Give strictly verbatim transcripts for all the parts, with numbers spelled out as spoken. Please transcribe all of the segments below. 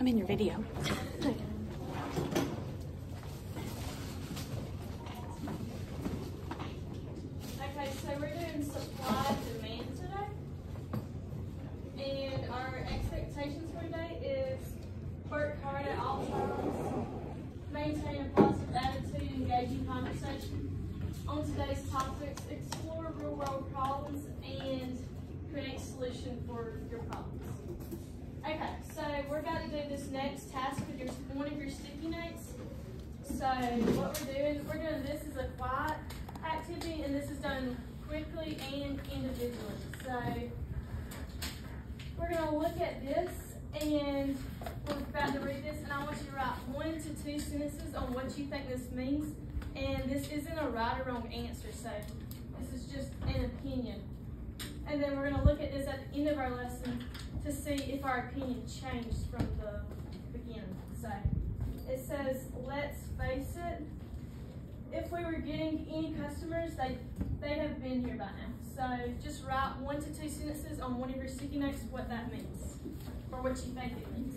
I'm in your video. Okay, so we're doing supply and demand today. And our expectations for today is work hard at all times, maintain a positive attitude, engaging conversation. On today's topics, explore real world problems and create solution for your problems. Okay, so we're about to do this next task with your, one of your sticky notes. So what we're doing, we're doing this as a quiet activity, and this is done quickly and individually. So we're going to look at this, and we're about to read this, and I want you to write one to two sentences on what you think this means. And this isn't a right or wrong answer, so this is just an opinion. And then we're going to look at this at the end of our lesson to see if our opinion changed from the beginning. So it says, let's face it, if we were getting any customers, they, they'd have been here by now. So just write one to two sentences on one of your sticky notes what that means, or what you think it means.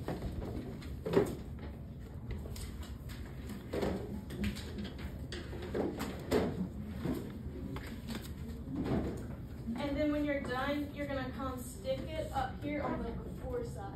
And then when you're done, you're going to come stick it up here on the before side.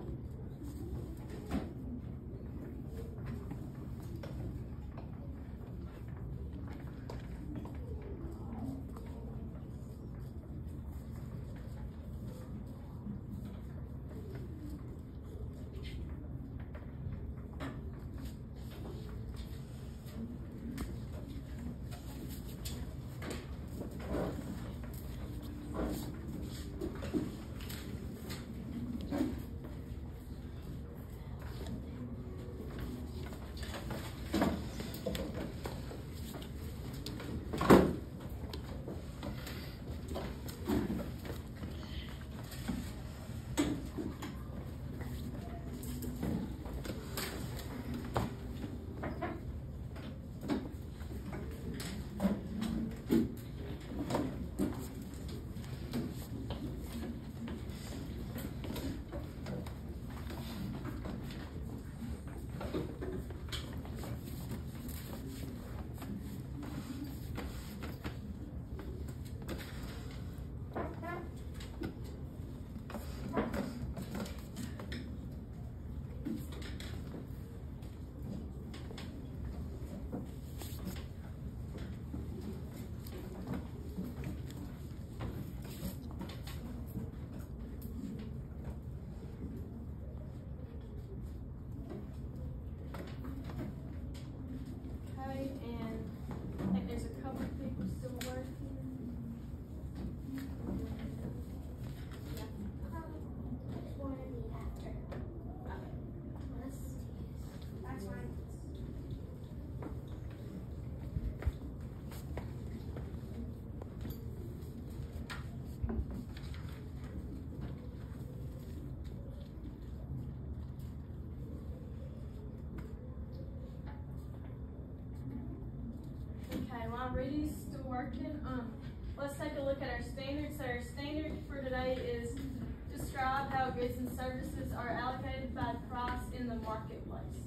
Okay, while Rudy's still working, um, let's take a look at our standards. So our standard for today is describe how goods and services are allocated by price in the marketplace.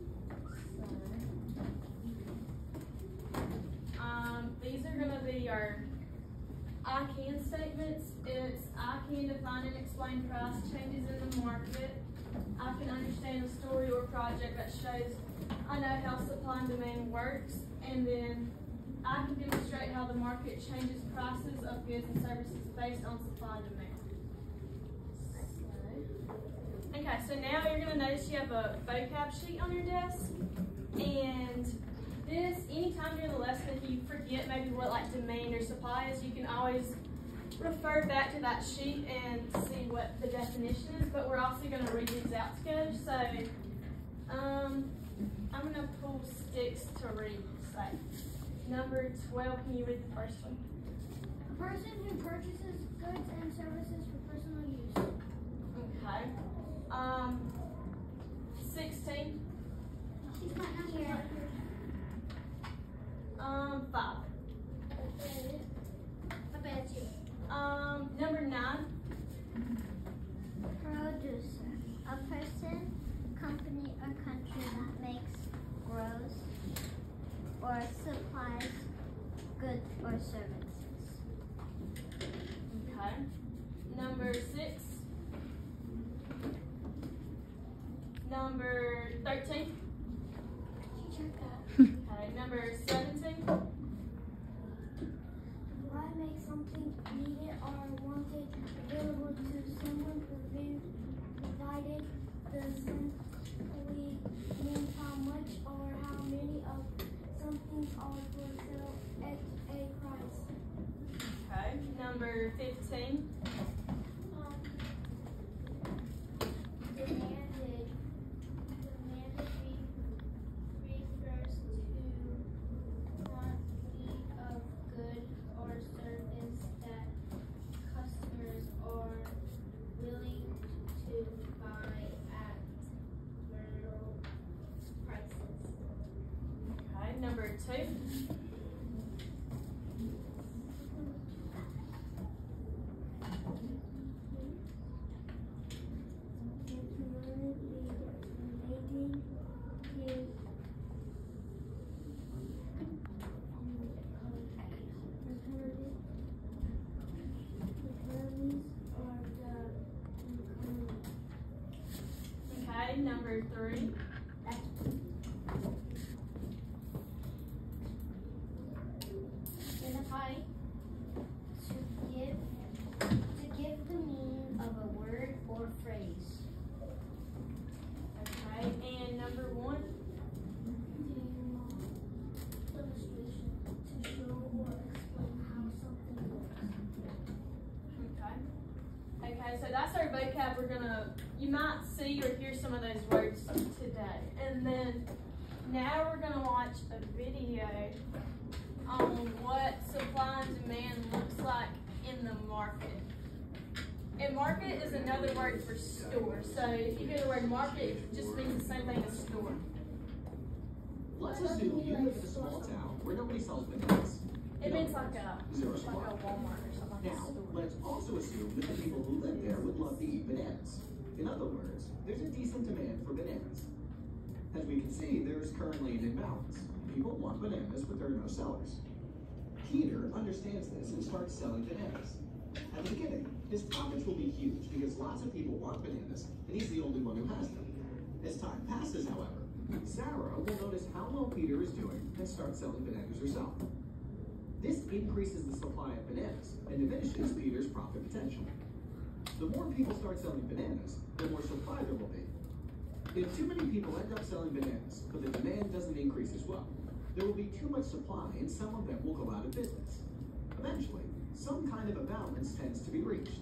So, um, these are going to be our I can statements. It's I can define and explain price changes in the market. I can understand a story or project that shows I know how supply and demand works, and then I can demonstrate how the market changes prices of goods and services based on supply and demand. So, okay, so now you're going to notice you have a vocab sheet on your desk, and this, anytime during the lesson if you forget maybe what like demand or supply is, you can always refer back to that sheet and see what the definition is, but we're also going to read these out together. So um, I'm going to pull sticks to read. So number twelve, can you read the first one? A person who purchases goods and services for personal use. Okay. Um, sixteen. She's not here. Um, five. I bet it's you. Um, number nine. Producer. A person materials or supplies, goods, or services. Okay. Number six. Number thirteen. Okay. Number seventeen. Why make something needed or wanted available to someone provided doesn't really mean how much or how many of something are for sale at a price. Okay. Number fifteen. Um, demanded. Demanded re- refers to quantity of good or service that customers are willing to buy at real prices. Okay. Number two. Okay. Number three. Identify to give to give the meaning of a word or phrase. Okay. And number one. Illustration to show or explain how something works. Okay. Okay, so that's our vocab. We're gonna, you might see or hear some of those words today. And then now we're gonna watch a video on what supply and demand looks like in the market. And market is another word for store. So if you hear the word market, it just means the same thing as store. Let's assume you live in a small town where nobody sells bananas. It means like a, Zero like supply. a Walmart or something like Now, a store. let's also assume that the people who live there would love to eat bananas. In other words, there's a decent demand for bananas. As we can see, there's currently an imbalance. People want bananas, but there are no sellers. Peter understands this and starts selling bananas. At the beginning, his profits will be huge because lots of people want bananas, and he's the only one who has them. As time passes, however, Sarah will notice how well Peter is doing and start selling bananas herself. This increases the supply of bananas and diminishes Peter's profit potential. The more people start selling bananas, the more supply there will be. If too many people end up selling bananas, but the demand doesn't increase as well, there will be too much supply and some of them will go out of business. Eventually, some kind of a balance tends to be reached.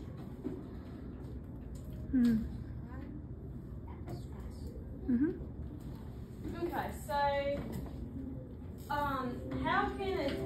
Hmm. Mm-hmm. Okay, so um, how can it?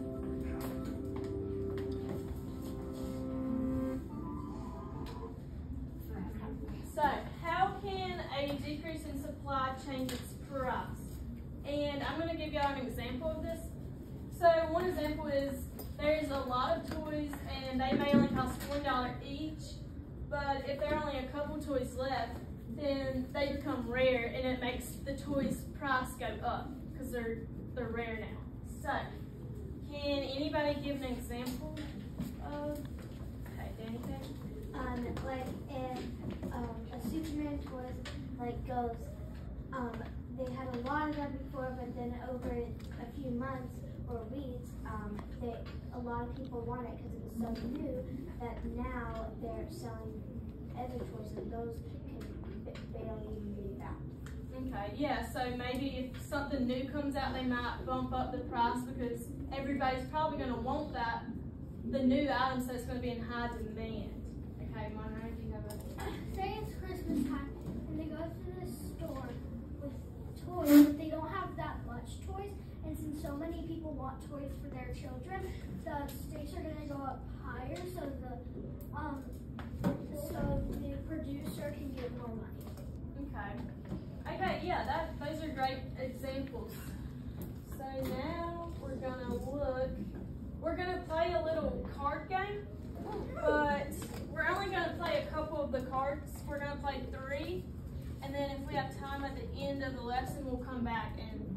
So how can a decrease in supply change its price? And I'm going to give y'all an example of this. So one example is there's a lot of toys and they may only cost one dollar each, but if there are only a couple toys left, then they become rare and it makes the toys price go up because they're they're rare now. So can anybody give an example of, okay, Danny, Um, like if um, a Superman toy like goes, um, they had a lot of them before, but then over a few months or weeks, um, they a lot of people want it because it was so new that now they're selling other toys and those can they don't even be about. Okay, yeah, so maybe if something new comes out, they might bump up the price because everybody's probably going to want that, the new item, so it's going to be in high demand. Okay, Monroe, do you have a... Say it's Christmas time and they go to the store with toys, but they don't have that much toys, and since so many people want toys for their children, the stakes are going to go up higher, so the um so the producer can get more money. Okay. Okay, yeah, that those are great examples. So now we're gonna look, we're gonna play a little card game, but we're only gonna play a couple of the cards. We're gonna play three, and then if we have time at the end of the lesson, we'll come back and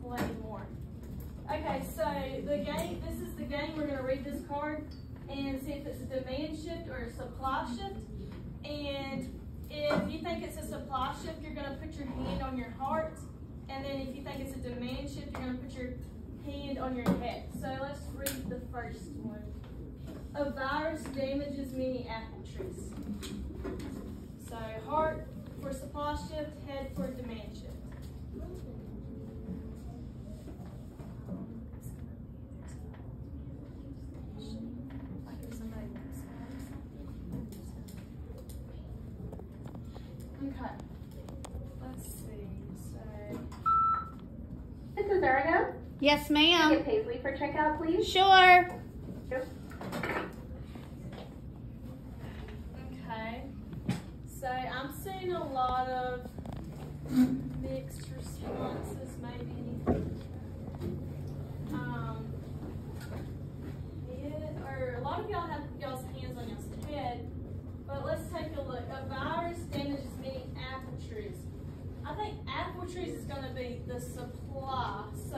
play more. Okay, so the game, this is the game. We're going to read this card and see if it's a demand shift or a supply shift. And if you think it's a supply shift, you're going to put your hand on your heart. And then if you think it's a demand shift, you're going to put your hand on your head. So let's read the first one. A virus damages many apple trees. So heart for supply shift, head for demand shift. Okay. Let's see. So This is Erica. Yes, Can ma'am. you get Paisley for checkout, please? Sure. Sure. Okay. So I'm seeing a lot of mixed responses, maybe. Um, head, or a lot of y'all have y'all's hands on y'all's head, but let's take a look. A virus damages many apple trees. I think apple trees is going to be the supply. So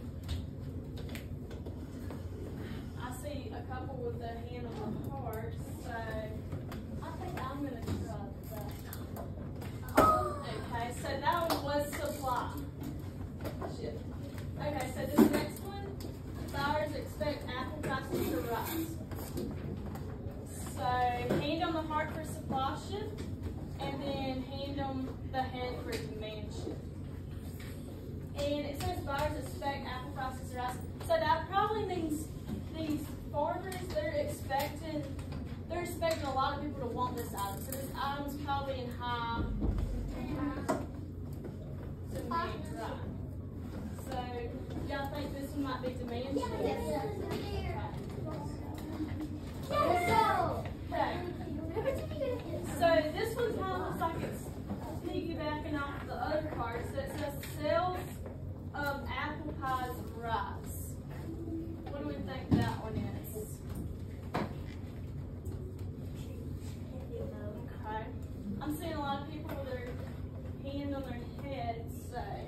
I see a couple with their hand on the heart. So I think I'm going to try that. Okay, so that one was supply. Shift. Okay, so this next one, buyers expect apple prices to rise. So hand on the heart for supply shift, and then hand on the head for demand shift. And it says buyers expect apple prices to rise. So that probably means these farmers, they're expecting, they're expecting a lot of people to want this item. So this item's probably in high demand, right? So y'all think this one might be demand shift? Okay. So this one kind of looks like it's piggybacking off the other card. So it says sales of apple pies rise. What do we think that one is? Okay. I'm seeing a lot of people with their hand on their head say.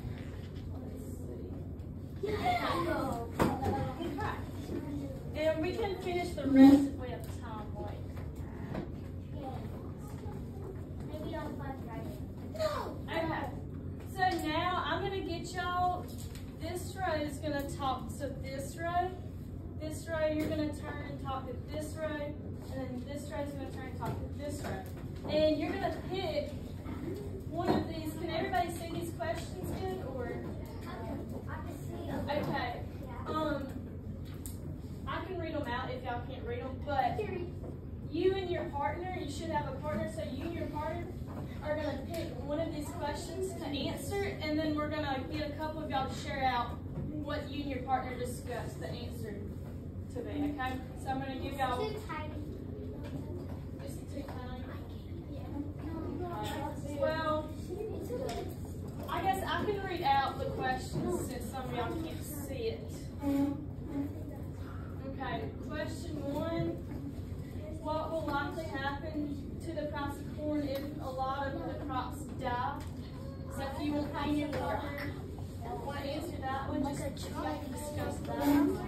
Let's see. Okay. And we can finish the rest if we have time. Wait. Okay, so now I'm going to get y'all, this row is going to talk to this row, this row you're going to turn and talk to this row, and then this row is going to turn and talk to this row. And you're going to pick one of these. Can everybody see these questions good? Or? Okay, um, I can read them out if y'all can't read them, but you and your partner, you should have a partner, so you and your partner are going to pick one of these questions to answer, and then we're going to get a couple of y'all to share out what you and your partner discussed the answer to be, okay? So I'm going to give y'all... Too tiny. Is it too tiny? Okay. Well, I guess I can read out the questions since some of y'all can't see it. Okay, question one. What will likely happen to the price of corn if a lot of the crops die? So if you want to your partner, want to answer that one, just y'all can discuss that.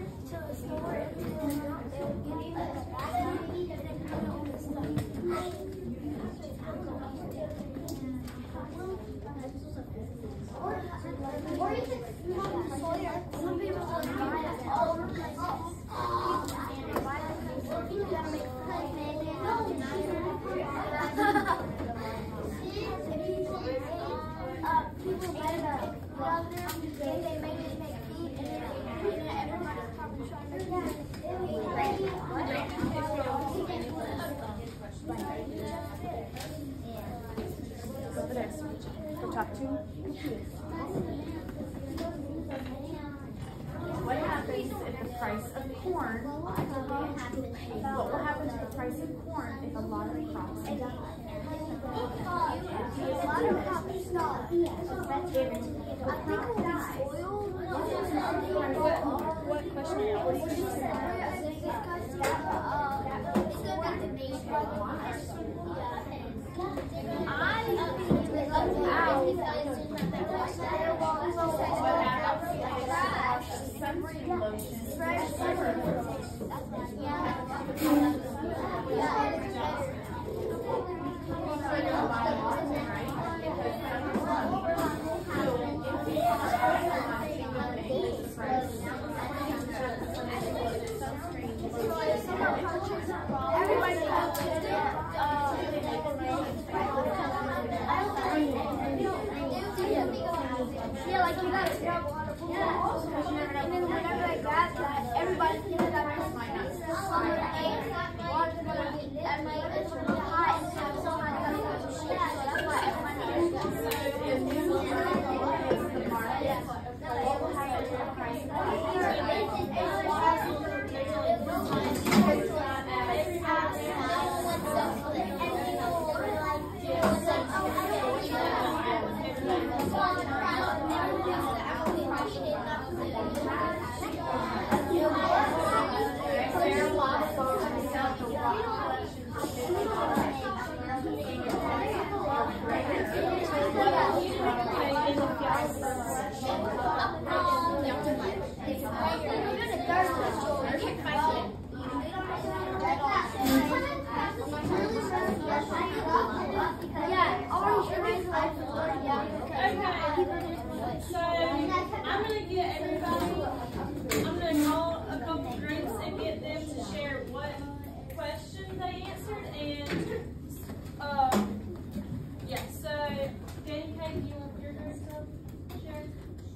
Or if it's some people all over the place. People buy the welder, they they make it make food, and then everybody's probably trying to do it. Go the next one. Go top two. What happens if the price of corn, what will happen to the price of corn if a lot of crops die? A lot of crops stop. I think it will be oil. What question are you asking? I lotion. Fresh summer. Yeah, like you guys grab a lot of food. Yeah. And then whenever I grab that, everybody thinks that I'm summer eggs. Water's gonna be at my it's really hot and so someone has to shit. So that's why everyone knows that. So if new water hits the market, what will happen to the price? So I'm gonna get everybody, I'm gonna call a couple groups and get them to share what question they answered and um yeah, so Danny Kay, do you want your group to share?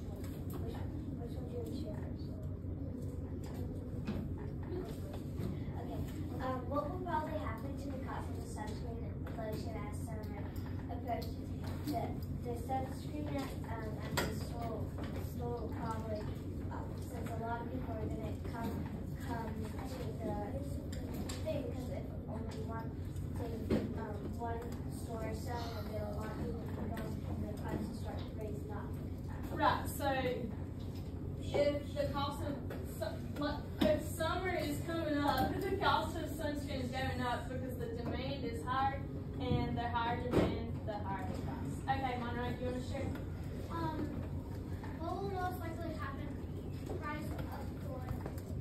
Okay. Um, what will probably happen to the cost of the sunscreen lotion as summer approaches? The, the sunscreen at, um, at the store, store will probably, um, since a lot of people are going to come come to the thing, because if only one thing, um, one store is selling, then a lot of people can go and the prices start raising up. Right, so if the cost of, su- if summer is coming up, the cost of sunscreen is going up because the demand is higher, and the higher demand, the higher the price. Okay, Monroe, do you want to share? Um, what will most likely happen? Price of corn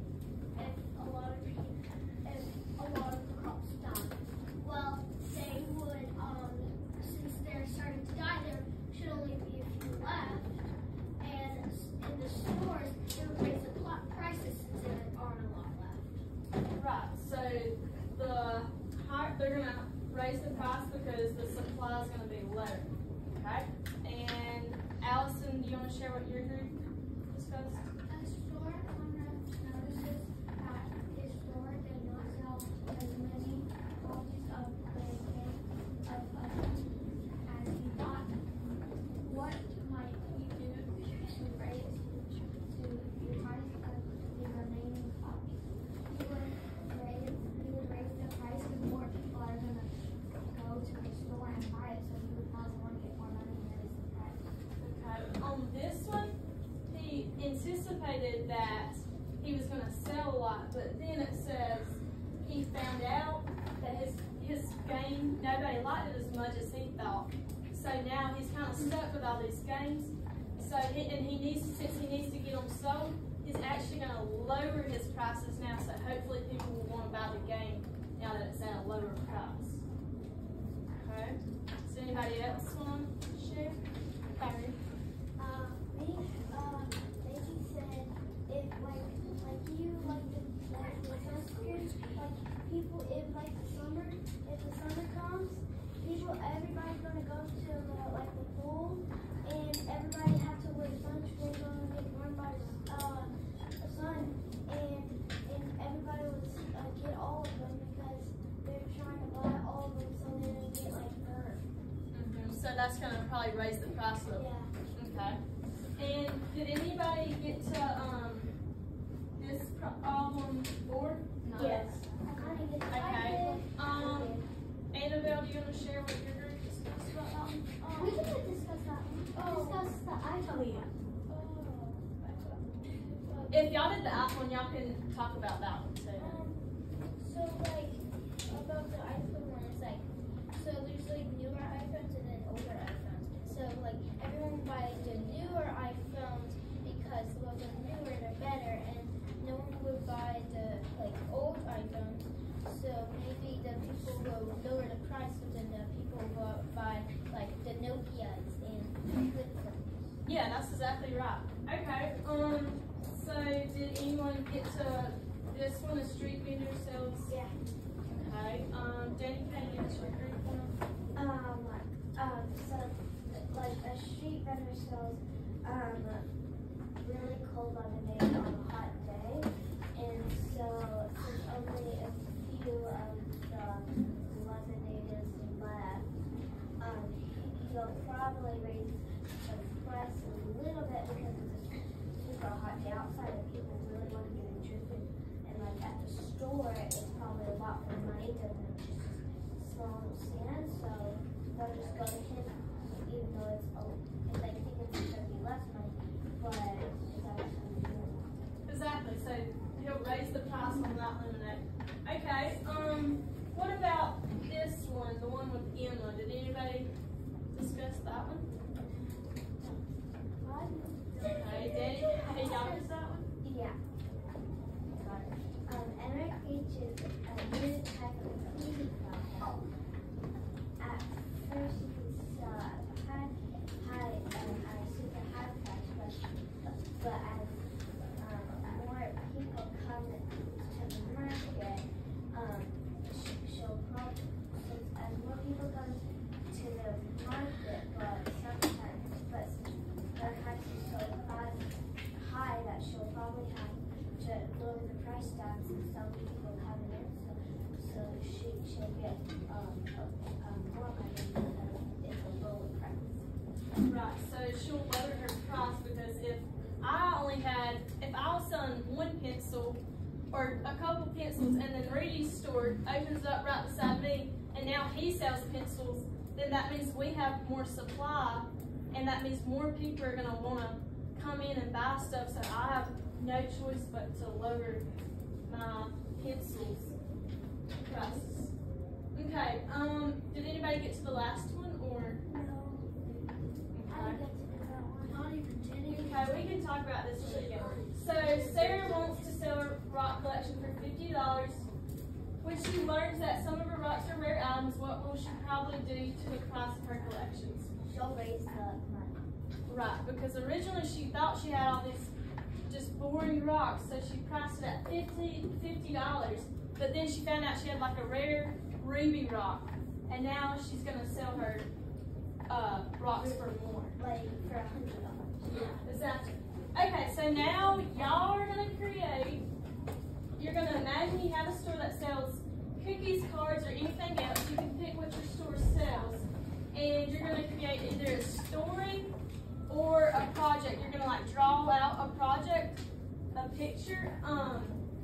if a lot of people, if a lot of the crops die. Well, they would, um, since they're starting to die, there should only be a few left. And in the stores, they would raise the pl- prices since there aren't a lot left. Right, so the high, they're gonna raise the price because the supply is gonna be low. Okay, and Allison, do you want to share what your group discussed? A store owner notices that his store did not sell as many copies of the game of items as he thought. What might he do to raise to the price of the remaining copies? He would raise he would raise the price because more people are gonna go to the store and buy it, so he would probably want to get more money and raise the price. Okay, on this one, he anticipated that he was going to sell a lot, but then it says he found out that his his game, nobody liked it as much as he thought. So now he's kind of stuck with all these games. So he, and he needs, since he needs to get them sold, he's actually going to lower his prices now. So hopefully people will want to buy the game now that it's at a lower price. Okay. Does anybody else want to share? Barry. Uh, me, uh, Daisy said if like like you like the like the sunscreen, like people if like the summer if the summer comes, people everybody's gonna go to the like the pool and everybody have to wear sunscreen gonna get burned by uh the sun and and everybody would uh, get all of them because they're trying to buy all of them so they don't get like burned. Mm-hmm. So that's going to probably raise the price of. Yeah. Okay. And did anybody get to um this problem before? No. Yes. I kind of get Okay. Um, Annabelle, do you want to share what your group discussed about that one? Um, we can discuss that one. Oh. Discuss the iPhone. If y'all did the iPhone, y'all can talk about that one too. Um, so like about the iPhone one, it's like so there's like newer iPhones and then older iPhones. So like everyone buys the newer iPhones because well the newer they're better, and the people will lower the price, but then the people will buy like the Nokias and flip phones. Yeah, that's exactly right. Okay, um, so did anyone get to this one, the street vendor sells? Yeah. Okay, um, Danny, can you answer your group one? Um, um, so, like, a street vendor sells, um, really cold lemonade on a hot day, and so since only a few of the lemonade is left, um, he'll probably raise the price a little bit because it's a super hot day outside and people really want to get interested. And like at the store, it's probably a lot more money than just a small stand, so they'll just go to him, even though it's, oh, if they think it's going to be less money, but it's actually more. Exactly, so he'll raise the price on that lemonade. Okay, um, what about this one, the one with Emma? Did anybody discuss that one? Okay, Danny, hey, y'all missed that one? Yeah. Got it. Um, Emmerich Beach is a new type of cleaning product. At first, it's uh, high, high, um, uh, super high price, but, but as um, more people come to the market, um, sh- she'll probably, since as more people come to the market, but sometimes, but her price is so high, high that she'll probably have to lower the price down since so many people coming in, so so she she'll get um, um more money because it's a lower price. Right, so she'll lower her price because if I only had, if I was selling one pencil or a couple pencils and then Rudy's store opens up right beside me and now he sells pencils, then that means we have more supply and that means more people are gonna wanna come in and buy stuff, so I have no choice but to lower my pencils prices. Okay, um, did anybody get to the last one or? No, I Okay. didn't get to do that one. Not even Jenny. Okay, we can talk about this one again. So Sarah wants to sell her rock collection for fifty dollars. When she learns that some of her rocks are rare items, what will she probably do to the price of her collections? She'll raise the money. Right, because originally she thought she had all these just boring rocks, so she priced it at fifty dollars. But then she found out she had like a rare ruby rock, and now she's gonna sell her uh, rocks for more. Like for a hundred dollars. Yeah, exactly. Okay, so now y'all are gonna create. You're gonna imagine you have a store that sells cookies, cards, or anything else. You can pick what your store sells, and you're gonna create either a story or a project. You're gonna like draw out a project, a picture. Um,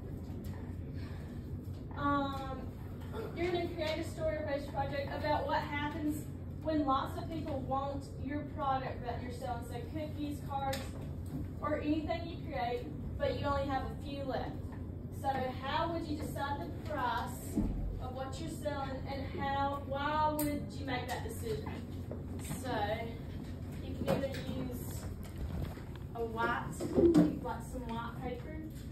um, you're gonna create a story-based project about what happens when lots of people want your product that you're selling. So cookies, cards, or anything you create, but you only have a few left. So how would you decide the price of what you're selling, and how? Why would you make that decision? So you can either use a white, like some white paper,